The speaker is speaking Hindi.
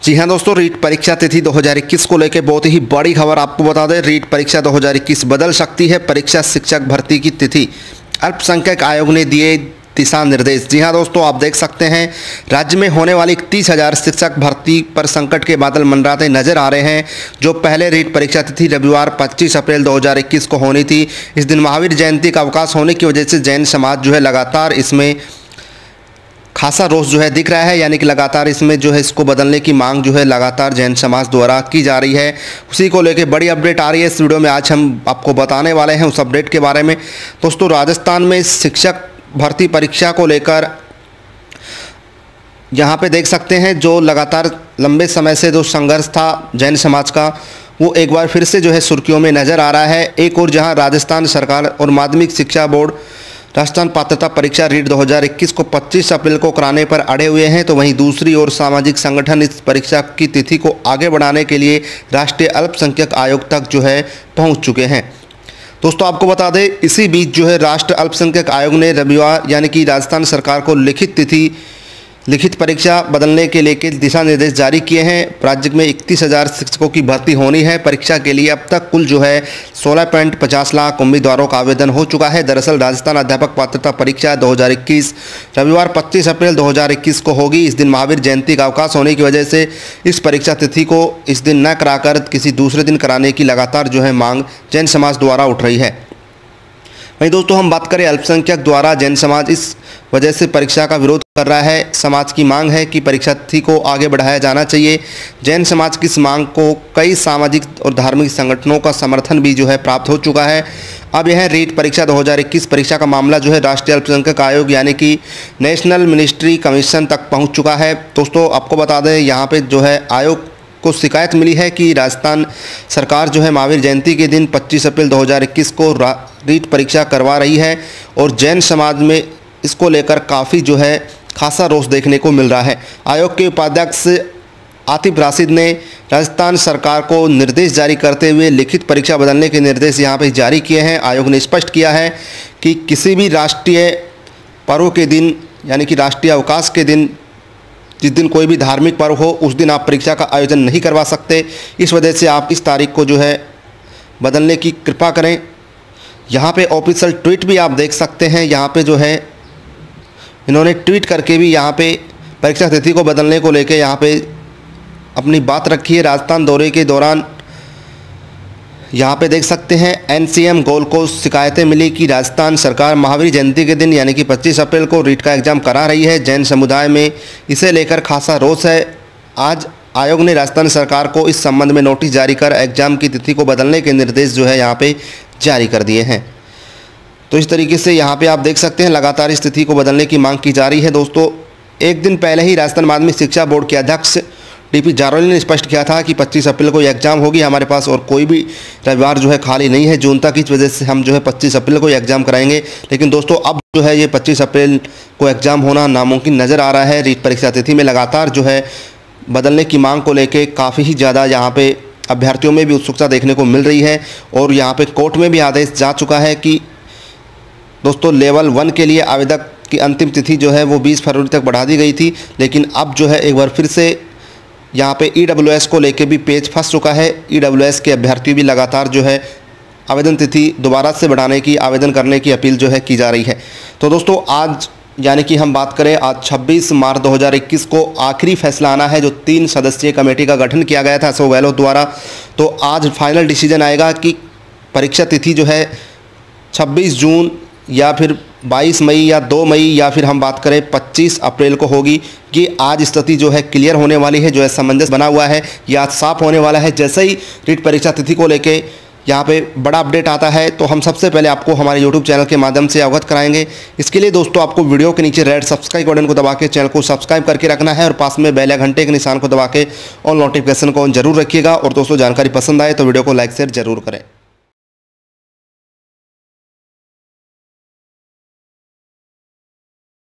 जी हाँ दोस्तों, रीट परीक्षा तिथि 2021 को लेकर बहुत ही बड़ी खबर आपको बता दें। रीट परीक्षा 2021 बदल सकती है परीक्षा शिक्षक भर्ती की तिथि, अल्पसंख्यक आयोग ने दिए दिशा निर्देश। जी हाँ दोस्तों, आप देख सकते हैं राज्य में होने वाली 30,000 शिक्षक भर्ती पर संकट के बादल मंडराते नजर आ रहे हैं। जो पहले रीट परीक्षा तिथि रविवार 25 अप्रैल 2021 को होनी थी, इस दिन महावीर जयंती का अवकाश होने की वजह से जैन समाज जो है लगातार इसमें खासा रोष जो है दिख रहा है, यानी कि लगातार इसमें जो है इसको बदलने की मांग जो है लगातार जैन समाज द्वारा की जा रही है। उसी को लेकर बड़ी अपडेट आ रही है। इस वीडियो में आज हम आपको बताने वाले हैं उस अपडेट के बारे में। दोस्तों, राजस्थान में शिक्षक भर्ती परीक्षा को लेकर यहाँ पे देख सकते हैं जो लगातार लंबे समय से जो संघर्ष था जैन समाज का, वो एक बार फिर से जो है सुर्खियों में नज़र आ रहा है। एक और जहाँ राजस्थान सरकार और माध्यमिक शिक्षा बोर्ड राजस्थान पात्रता परीक्षा रीट 2021 को 25 अप्रैल को कराने पर अड़े हुए हैं, तो वहीं दूसरी ओर सामाजिक संगठन इस परीक्षा की तिथि को आगे बढ़ाने के लिए राष्ट्रीय अल्पसंख्यक आयोग तक जो है पहुंच चुके हैं। दोस्तों, आपको बता दें, इसी बीच जो है राष्ट्रीय अल्पसंख्यक आयोग ने रविवार यानी कि राजस्थान सरकार को लिखित परीक्षा बदलने के लेकर दिशा निर्देश जारी किए हैं। राज्य में 31,000 शिक्षकों की भर्ती होनी है। परीक्षा के लिए अब तक कुल जो है 16.50 लाख उम्मीदवारों का आवेदन हो चुका है। दरअसल राजस्थान अध्यापक पात्रता परीक्षा 2021 रविवार 25 अप्रैल 2021 को होगी। इस दिन महावीर जयंती का अवकाश होने की वजह से इस परीक्षा तिथि को इस दिन न कराकर किसी दूसरे दिन कराने की लगातार जो है मांग जैन समाज द्वारा उठ रही है। वहीं दोस्तों, हम बात करें अल्पसंख्यक द्वारा जैन समाज इस वजह से परीक्षा का विरोध कर रहा है। समाज की मांग है कि परीक्षा तिथि को आगे बढ़ाया जाना चाहिए। जैन समाज की इस मांग को कई सामाजिक और धार्मिक संगठनों का समर्थन भी जो है प्राप्त हो चुका है। अब यह रीट परीक्षा 2021 परीक्षा का मामला जो है राष्ट्रीय अल्पसंख्यक आयोग यानी कि नेशनल मिनिस्ट्री कमीशन तक पहुँच चुका है। दोस्तों, आपको बता दें, यहाँ पर जो है आयोग को शिकायत मिली है कि राजस्थान सरकार जो है महावीर जयंती के दिन 25 अप्रैल 2021 को रीट परीक्षा करवा रही है और जैन समाज में इसको लेकर काफ़ी जो है खासा रोष देखने को मिल रहा है। आयोग के उपाध्यक्ष आतिफ राशिद ने राजस्थान सरकार को निर्देश जारी करते हुए लिखित परीक्षा बदलने के निर्देश यहाँ पर जारी किए हैं। आयोग ने स्पष्ट किया है कि किसी भी राष्ट्रीय पर्व के दिन यानी कि राष्ट्रीय अवकाश के दिन, जिस दिन कोई भी धार्मिक पर्व हो, उस दिन आप परीक्षा का आयोजन नहीं करवा सकते। इस वजह से आप इस तारीख को जो है बदलने की कृपा करें। यहाँ पे ऑफिशियल ट्वीट भी आप देख सकते हैं। यहाँ पे जो है इन्होंने ट्वीट करके भी यहाँ पे परीक्षा तिथि को बदलने को लेकर यहाँ पे अपनी बात रखी है। राजस्थान दौरे के दौरान यहाँ पे देख सकते हैं एनसीएम गोल को शिकायतें मिली कि राजस्थान सरकार महावीर जयंती के दिन यानी कि 25 अप्रैल को रीट का एग्ज़ाम करा रही है। जैन समुदाय में इसे लेकर खासा रोष है। आज आयोग ने राजस्थान सरकार को इस संबंध में नोटिस जारी कर एग्ज़ाम की तिथि को बदलने के निर्देश जो है यहाँ पे जारी कर दिए हैं। तो इस तरीके से यहाँ पे आप देख सकते हैं लगातार इस तिथि को बदलने की मांग की जा रही है। दोस्तों, एक दिन पहले ही राजस्थान माध्यमिक शिक्षा बोर्ड के अध्यक्ष डीपी जारोली ने स्पष्ट किया था कि 25 अप्रैल को एग्ज़ाम होगी। हमारे पास और कोई भी रविवार जो है खाली नहीं है जून तक, इस वजह से हम जो है 25 अप्रैल को एग्ज़ाम कराएंगे। लेकिन दोस्तों, अब जो है ये 25 अप्रैल को एग्ज़ाम होना नामुमकिन नज़र आ रहा है। रीट परीक्षा तिथि में लगातार जो है बदलने की मांग को लेकर काफ़ी ही ज़्यादा यहाँ पे अभ्यर्थियों में भी उत्सुकता देखने को मिल रही है और यहाँ पे कोर्ट में भी आदेश जा चुका है कि दोस्तों लेवल 1 के लिए आवेदक की अंतिम तिथि जो है वो 20 फरवरी तक बढ़ा दी गई थी। लेकिन अब जो है एक बार फिर से यहाँ पे ईडब्ल्यूएस को लेके भी पेच फंस चुका है। ईडब्ल्यूएस के अभ्यर्थी भी लगातार जो है आवेदन तिथि दोबारा से बढ़ाने की, आवेदन करने की अपील जो है की जा रही है। तो दोस्तों, आज यानी कि हम बात करें, आज 26 मार्च 2021 को आखिरी फैसला आना है जो 3 सदस्यीय कमेटी का गठन किया गया था अशोक गहलोत द्वारा। तो आज फाइनल डिसीजन आएगा कि परीक्षा तिथि जो है 26 जून या फिर 22 मई या 2 मई या फिर हम बात करें 25 अप्रैल को होगी। ये आज स्थिति जो है क्लियर होने वाली है, जो है सामंजस्य बना हुआ है, ये आज साफ होने वाला है। जैसे ही रीट परीक्षा तिथि को लेके यहाँ पे बड़ा अपडेट आता है तो हम सबसे पहले आपको हमारे यूट्यूब चैनल के माध्यम से अवगत कराएंगे। इसके लिए दोस्तों, आपको वीडियो के नीचे रेड सब्सक्राइब बटन को दबा के चैनल को सब्सक्राइब करके रखना है और पास में बेल या घंटे के निशान को दबा के ऑल नोटिफिकेशन को जरूर रखिएगा। और दोस्तों, जानकारी पसंद आए तो वीडियो को लाइक शेयर जरूर करें।